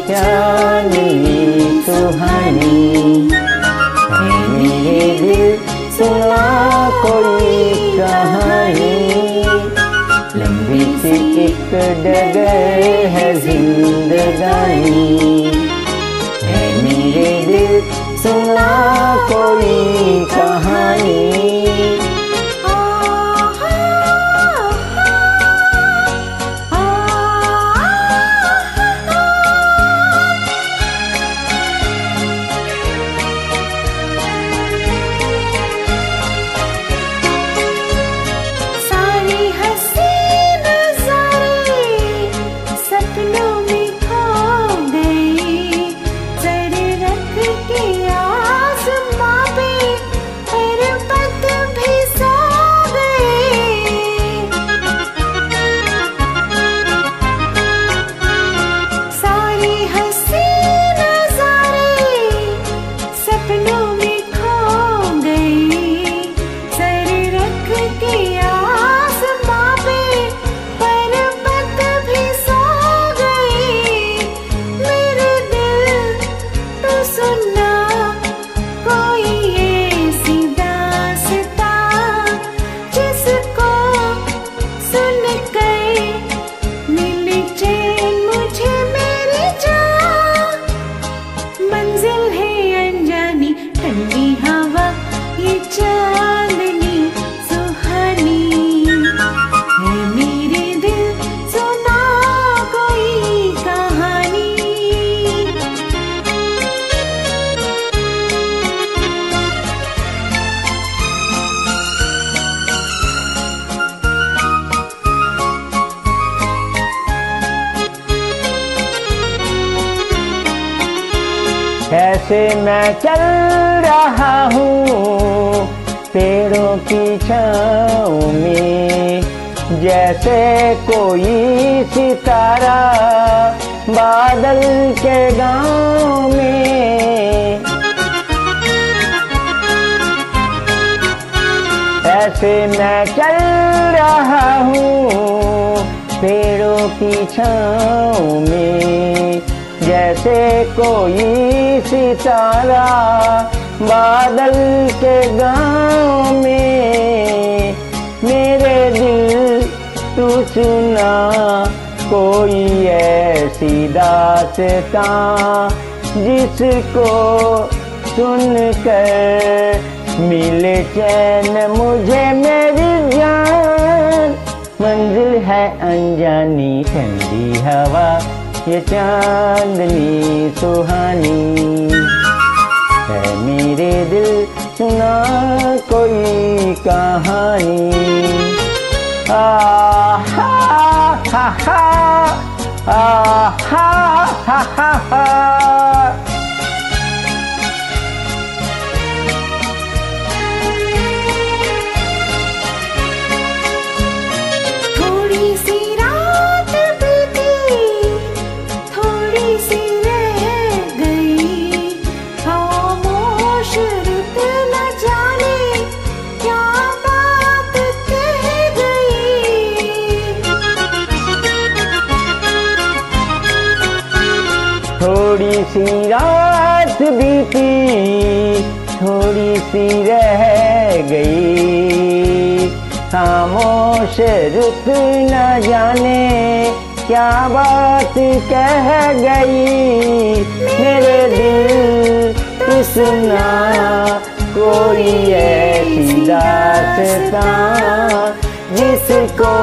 चांदनी सुहानी। है मेरे दिल सुना कोई कहानी, लंबी सी एक डगर है जिंदगानी। है मेरे दिल सुना कोई कहानी। कैसे मैं चल रहा हूँ पेड़ों की छाँव में, जैसे कोई सितारा बादल के गाँव में। ऐसे मैं चल रहा हूँ पेड़ों की छाँव में, जैसे कोई सितारा बादल के गाँव में। मेरे दिल तू सुना कोई ऐसी दास्तां, जिसको सुनकर मिले चैन मुझे मेरी जान। मंजिल है अनजानी ठंडी हवा ये चांदनी सुहानी। है मेरे दिल सुना कोई कहानी। आ हा हा हा आ हा हा हा हा। थोड़ी सी रात बीती थोड़ी सी रह गई, खामोश रुक न जाने क्या बात कह गई। मेरे दिल तू सुना कोई ऐसी दास्तां, जिसको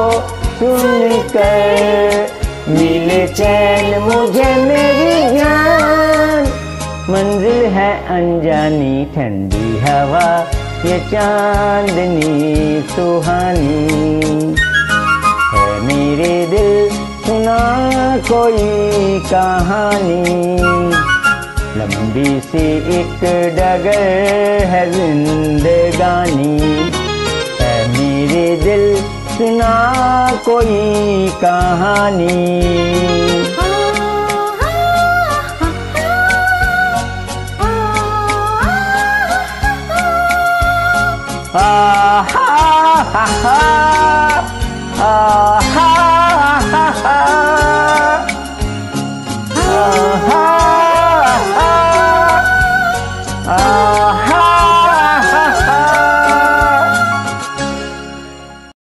सुनकर मिले चैन मुझे मेरी जान। मंजिल है अनजानी ठंडी हवा ये चांदनी सुहानी। है मेरे दिल सुना कोई कहानी, लंबी सी एक डगर है जिंदगानी। है मेरे दिल सुना कोई कहानी। आ हा हा हा आ हा